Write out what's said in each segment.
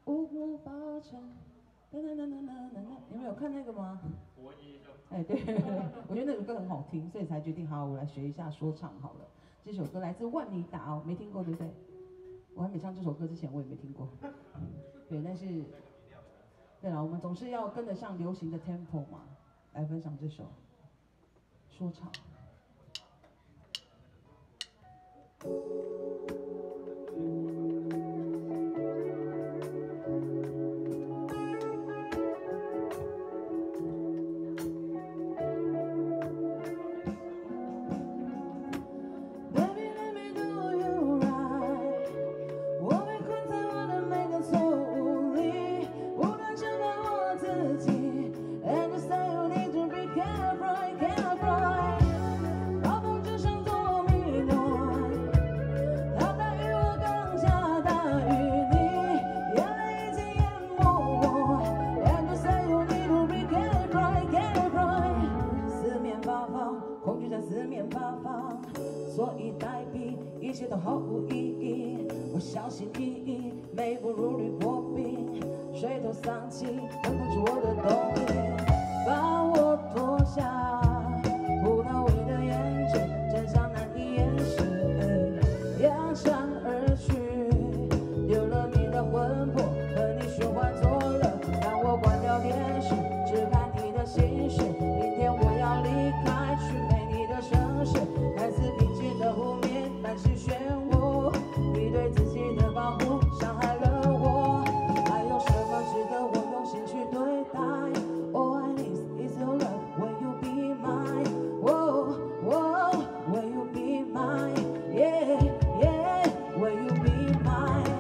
无法保证。你们有看那个吗？ 国一就。 哎，对，我觉得那首歌很好听，所以才决定好，我来学一下说唱好了。这首歌来自万妮达哦，没听过对不对？我还没唱这首歌之前，我也没听过。对，但是，对了，我们总是要跟得上流行的 tempo 嘛，来分享这首说唱。恐惧在四面八方，所以代替一切都毫无意义。我小心翼翼，每步如履薄冰，垂头丧气，撑不住我的动力，把我拖下葡萄味的眼睛，真相难以掩饰，扬长而去，丢了你的魂魄，和你循环错了，让我关掉电视，只看你的心事。明天我要离开，去美丽的城市，看似平静的湖面，但是漩涡。你对自己的保护伤害了我，还有什么值得我用心去对待 ？All I need is your love. Will you be mine? Whoa, whoa, will you be mine? Yeah, yeah, will you be mine?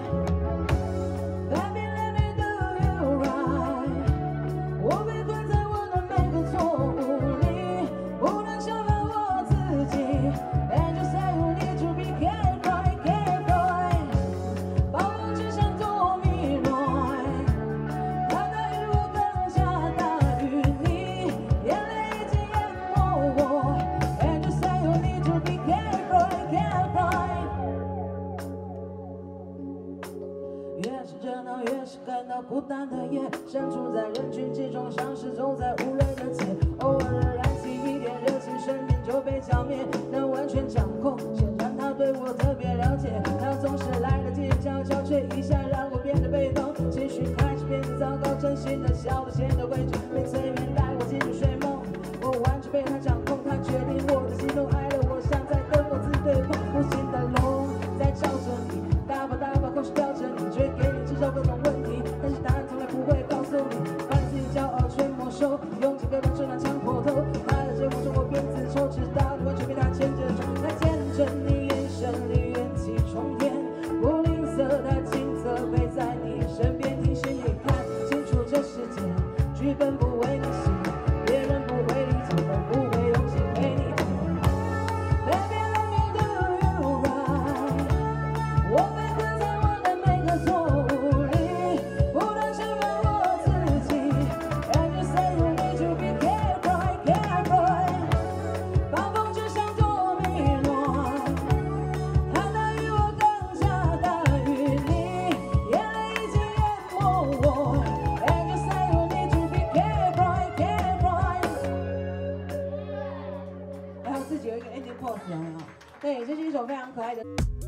Baby, let me do you right. 我被困在我的每个错误里，不能惩罚我自己。And you say you need to be careful, careful. 暴风只想躲迷乱，它大于我更加大于你，眼泪已经淹没我。And you say you need to be careful, careful. 越是热闹，越是感到孤单的夜，身处在人群之中，像是走在无人的街。偶尔燃起一点热情，生命就被浇灭，能完全掌控。显然他对我特别了解，他总是来得及悄悄吹一下，让我变得被动，情绪开始变得糟糕，真心的笑得显得委屈，被催眠带我进入睡梦。我完全被他掌控，他决定我的心中，爱了我，像在跟我自对碰，无形的龙在照着你，大把大把口水叼着你，只会给你制造各种问题，但是答案从来不会告诉你，把你自己骄傲全没收，用尽各种手段强迫头，他的节目中我变自丑，直到你完全被他牵着走，他牵着你眼神里元气冲天，不吝啬他亲侧陪在你身边，提醒你看清楚这世界，剧本不为你写，别人不会理解，更不会用心陪你听。Baby, let me do you right. 我被困在我的每个错误里，不能惩罚我自己。And you say you need to be careful, careful. 暴风只想躲迷乱，它大于我更加大于你，眼泪已经淹没我。And you say you need to be careful, careful. 还有自己有一个 ending pose 有没有？对，这是一首非常可爱的。